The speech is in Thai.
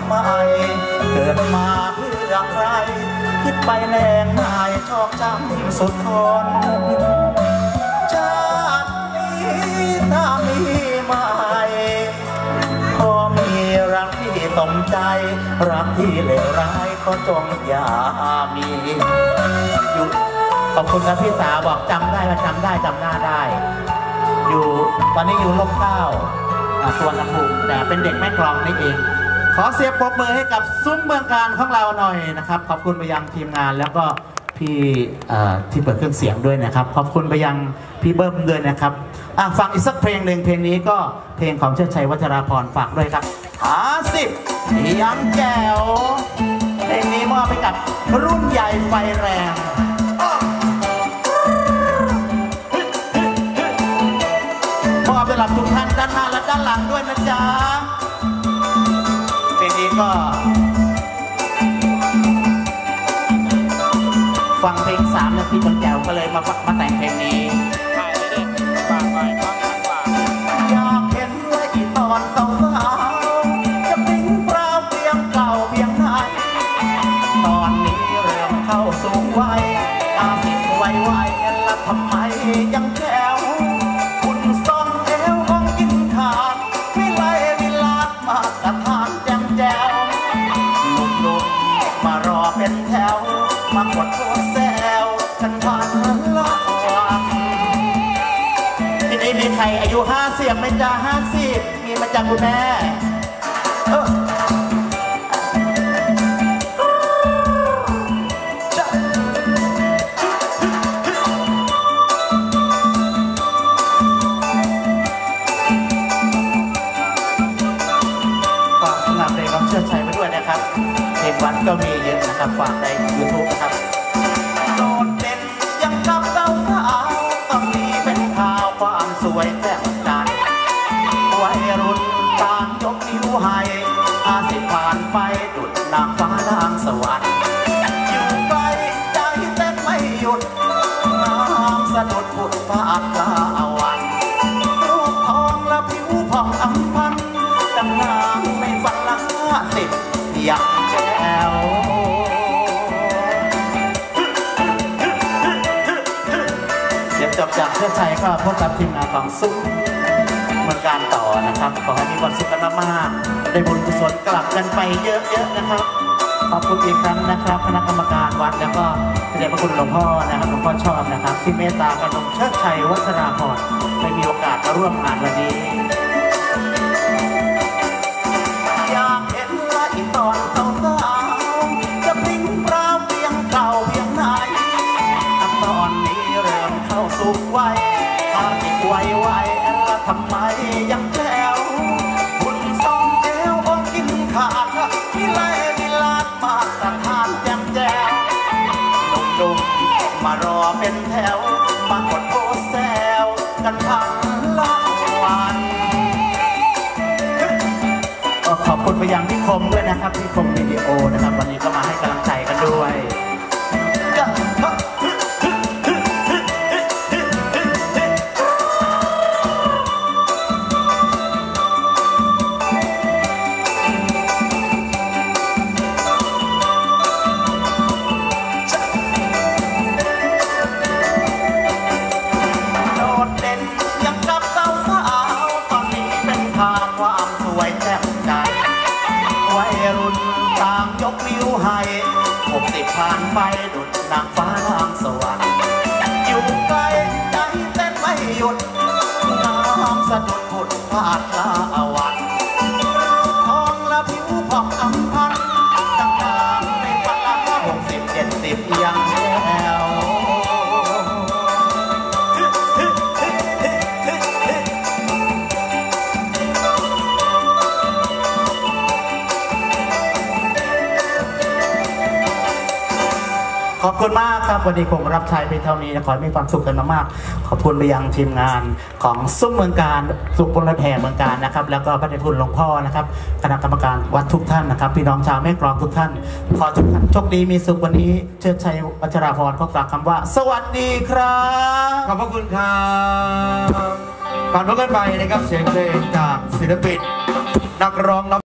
ใหม่เกิดมาเพื่อใครคิดไปแนงนายชอกช้ำสุดทนชาตินี้ถ้ามีใหม่ขอมีรักที่สมใจรักที่เลวร้ายก็จงอย่ามีอยู่ขอบคุณครับพี่สาวบอกจำได้ว่าจำได้จำหน้าได้อยู่ตอนนี้อยู่ร่มเกล้าส่วนลำพูนแต่เป็นเด็กแม่กลองนี่เองขอเสียงปรบมือให้กับซุ้มเมืองการของเราหน่อยนะครับขอบคุณไปยังทีมงานแล้วก็พี่ที่เปิดเครื่องเสียงด้วยนะครับขอบคุณไปยังพี่เบิ้มด้วยนะครับฟังอีกสักเพลงหนึ่งเพลงนี้ก็เพลงของเชิดชัยวัชราพรฝากด้วยครับ50ยังแจ๋วเพลงนี้มอบให้กับรุ่นใหญ่ไฟแรงมอบสำหรับทุกท่านด้านหน้าและด้านหลังด้วยนะจ๊ะเพลงนี้ก็ฟังเพลง3 นาทีคนแจ๋วก็เลยมาแต่งเพลงนี้อยากเห็นไว้ตอนสาวจะปิ้งเปล่าเพียงเก่าเพียงไหนตอนนี้เริ่มเข้าสู่วัย50ไวๆแล้วทำไมยังแจ๋วคุณซ่อนเอวของกินขาดไม่ไล่ไม่ลาดมาตรฐานแจ่มแจ๋วลุกมารอเป็นแถวมากดโทษแซวกันผ่านละวันที่นี่มีใครอายุ50ไหมจ๊ะ50มีมาจากคุณแม่เชิดชัยมาด้วยนะครับเพลงวัดก็มีเยอะนะครับฝากใน YouTube นะครับโดดเด่นยังกับเต้าสาวต้องมีเป็นข่าวความสวยแจ่มจันทร์วัยรุ่นต่างยกนิ้วให้50ผ่านไปดุจนางฟ้านางสวรรค์อยู่ไกลใจเต้นไม่หยุดน้ำสะดุดผุดพาดลาวันรูปทองและผิวผ่องอัมพันดังนางไม่ฝันละ50ยังแจ๋วเดี๋ยวจบจากเชิดชัยก็พบกับทีมงานของซุ้มเมืองการต่อนะครับขอให้มีความสุขกันมากๆได้บุญกุศลกลับกันไปเยอะๆนะครับขอบคุณอีกครั้งนะครับคณะกรรมการวัดแล้วก็พระเดชพระคุณหลวงพ่อนะครับหลวงพ่อชอบนะครับที่เมตตากระทงเชิดชัยวัชราพรได้มีโอกาสมาร่วมงานวันนี้อยากเห็นว่าอีตอนสาวจะปิ้งเปล่าเพียงเก่าเพียงไหนตอนนี้เริ่มเข้าสู่วัย50ไวๆแล้วทำไมยังแจ๋วคุณซ่องเอวองกินขาดมิไล่มิลาดมาตรฐานแจ่มแจ๋วดุมๆมารอเป็นแถวมากดโพสแซวกันพันละวันขอบคุณไปยังพี่คมด้วยนะครับพี่คมวิดีโอนะครับวันนี้ก็มาให้กำลังใจกันด้วยโดดเด่นยังกับเต้าสาวตอนนี้เป็นทางความสวยแจ่มจันทร์วัยรุ่นต่างยกนิ้วให้60ผ่านไปดุจนางฟ้านางสวรรค์อยู่ไกลใจเต้นไม่หยุดน้ำสะดุดผุดพาดลาวันทองและผิวผ่องอัมพันดังนางในฝันละ60 70ยังแจ๋วขอบคุณมากครับวันนี้ผมรับใช้ไปเท่านี้ขอให้มีความสุขกันมากๆขอบคุณไปยังทีมงานของซุ้มเมืองการสุขพลแผ่เมืองการนะครับแล้วก็พระเดชคุณหลวงพ่อนะครับคณะกรรมการวัดทุกท่านนะครับพี่น้องชาวแม่กลองทุกท่านขอทุกท่านโชคดีมีสุขวันนี้เชิดชัยวัชราพรขอฝากคำว่าสวัสดีครับขอบพระคุณครับก่อนพบกันไปนะครับเสียงเพลงจากศิลปินนักร้อง